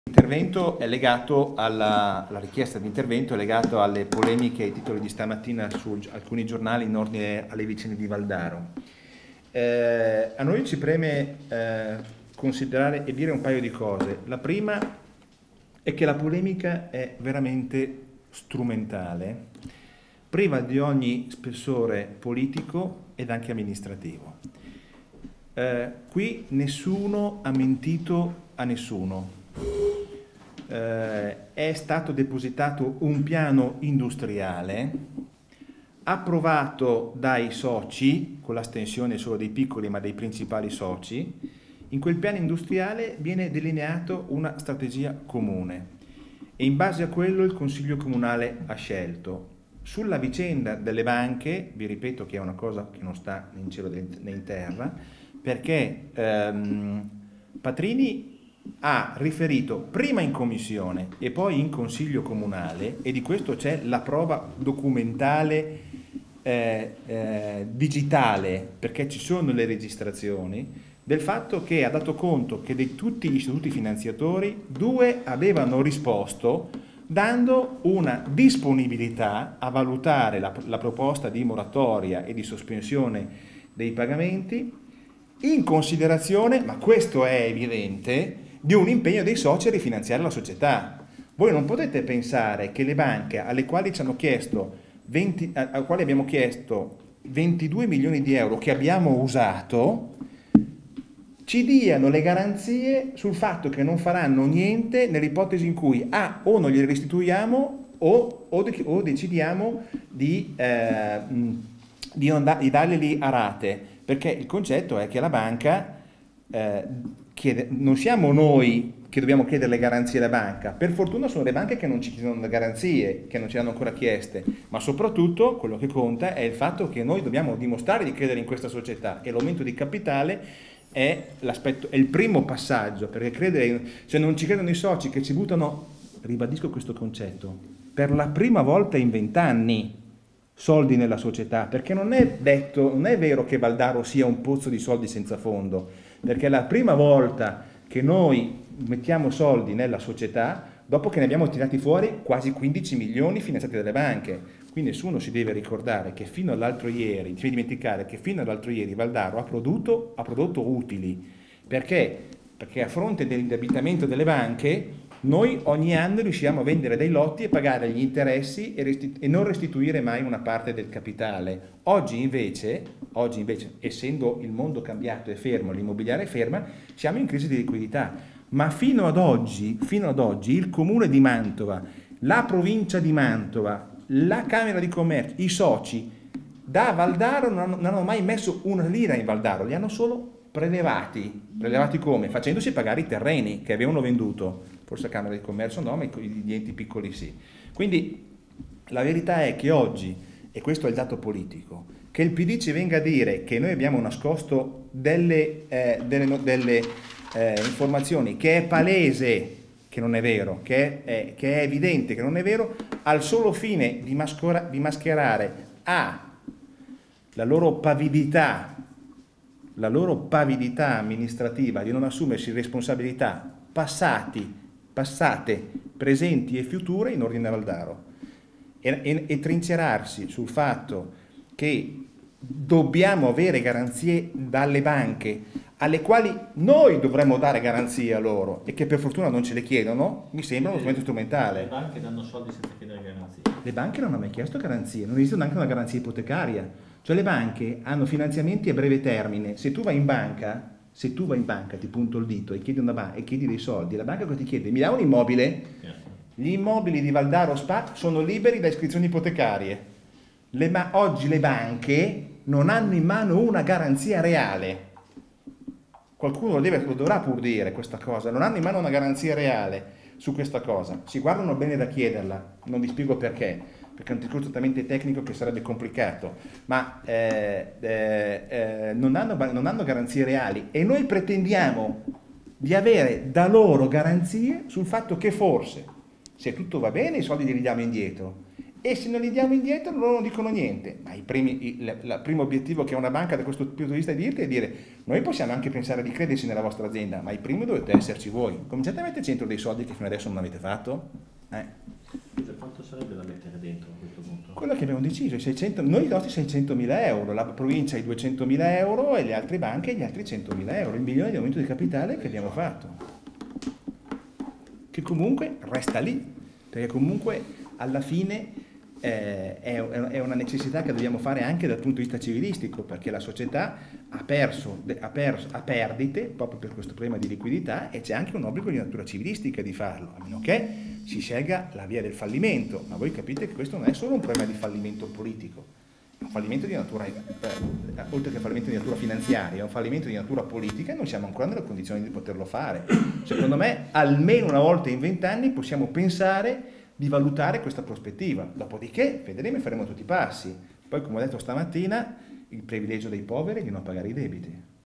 L'intervento è legato la richiesta di intervento è legato alle polemiche e ai titoli di stamattina su alcuni giornali in ordine alle vicende di Valdaro. A noi ci preme considerare e dire un paio di cose. La prima è che la polemica è veramente strumentale, priva di ogni spessore politico ed anche amministrativo. Qui nessuno ha mentito a nessuno. È stato depositato un piano industriale approvato dai soci, con l'astensione solo dei piccoli ma dei principali soci. In quel piano industriale viene delineato una strategia comune e in base a quello il Consiglio Comunale ha scelto. Sulla vicenda delle banche, vi ripeto che è una cosa che non sta né in cielo né in terra, perché Patrini ha riferito prima in commissione e poi in Consiglio Comunale, e di questo c'è la prova documentale digitale, perché ci sono le registrazioni, del fatto che ha dato conto che di tutti gli istituti finanziatori, 2 avevano risposto dando una disponibilità a valutare la proposta di moratoria e di sospensione dei pagamenti in considerazione, ma questo è evidente, di un impegno dei soci a rifinanziare la società. Voi non potete pensare che le banche alle quali ci hanno chiesto a quali abbiamo chiesto 22 milioni di euro che abbiamo usato ci diano le garanzie sul fatto che non faranno niente nell'ipotesi in cui o non glieli restituiamo o decidiamo di darglieli a rate, perché il concetto è che la banca non siamo noi che dobbiamo chiedere le garanzie alla banca. Per fortuna sono le banche che non ci chiedono le garanzie, che non ce le hanno ancora chieste, ma soprattutto quello che conta è il fatto che noi dobbiamo dimostrare di credere in questa società, e l'aumento di capitale è il primo passaggio, perché credere, se non ci credono i soci che ci buttano, ribadisco questo concetto, per la prima volta in 20 anni soldi nella società, perché non è vero che Valdaro sia un pozzo di soldi senza fondo, perché è la prima volta che noi mettiamo soldi nella società dopo che ne abbiamo tirati fuori quasi 15 milioni finanziati dalle banche. Qui nessuno si deve ricordare che fino all'altro ieri, Valdaro ha prodotto utili. Perché? Perché a fronte dell'indebitamento delle banche noi ogni anno riusciamo a vendere dei lotti e pagare gli interessi e non restituire mai una parte del capitale. Oggi invece, essendo il mondo cambiato e fermo, l'immobiliare è ferma, siamo in crisi di liquidità. Ma fino ad oggi il Comune di Mantova, la provincia di Mantova, la Camera di Commercio, i soci da Valdaro non hanno mai messo una lira in Valdaro, li hanno solo prelevati come? Facendosi pagare i terreni che avevano venduto, forse la Camera di Commercio no, ma gli enti piccoli sì. Quindi la verità è che oggi, e questo è il dato politico, che il PD ci venga a dire che noi abbiamo nascosto delle informazioni, che è palese che non è vero, che è evidente che non è vero, al solo fine di mascherare la loro pavidità amministrativa di non assumersi responsabilità passate, presenti e future in ordine a Valdaro, e trincerarsi sul fatto che dobbiamo avere garanzie dalle banche alle quali noi dovremmo dare garanzie a loro e che per fortuna non ce le chiedono, mi sembra uno strumento strumentale. Le banche danno soldi senza chiedere garanzie. Le banche non hanno mai chiesto garanzie, non esiste neanche una garanzia ipotecaria. Cioè le banche hanno finanziamenti a breve termine. Se tu vai in banca, ti punto il dito e chiedi dei soldi, la banca cosa ti chiede? Mi dà un immobile? Gli immobili di Valdaro Spa sono liberi da iscrizioni ipotecarie. Oggi le banche non hanno in mano una garanzia reale. Qualcuno lo dovrà pur dire questa cosa. Non hanno in mano una garanzia reale su questa cosa. Si guardano bene da chiederla, non vi spiego perché è un discorso talmente tecnico che sarebbe complicato, ma non hanno garanzie reali, e noi pretendiamo di avere da loro garanzie sul fatto che forse, se tutto va bene, i soldi li diamo indietro, e se non li diamo indietro loro non dicono niente. Ma il primo obiettivo che ha una banca da questo punto di vista è dire noi possiamo anche pensare di crederci nella vostra azienda, ma il primo dovete esserci voi. Cominciate a mettere dentro dei soldi che fino adesso non avete fatto. Cioè, quanto sarebbe da mettere dentro a questo punto? Quello che abbiamo deciso, noi i nostri 600.000 euro, la provincia i 200.000 euro e le altre banche gli altri 100.000 euro, il milione di aumento di capitale che abbiamo fatto. Che comunque resta lì, perché comunque alla fine è una necessità che dobbiamo fare anche dal punto di vista civilistico, perché la società ha perdite proprio per questo problema di liquidità e c'è anche un obbligo di natura civilistica di farlo, a meno che si scelga la via del fallimento. Ma voi capite che questo non è solo un problema di fallimento politico, è un fallimento di natura, oltre che fallimento di natura finanziaria, è un fallimento di natura politica e non siamo ancora nelle condizioni di poterlo fare. Secondo me almeno una volta in 20 anni possiamo pensare di valutare questa prospettiva, dopodiché vedremo e faremo tutti i passi. Poi, come ho detto stamattina, il privilegio dei poveri è di non pagare i debiti.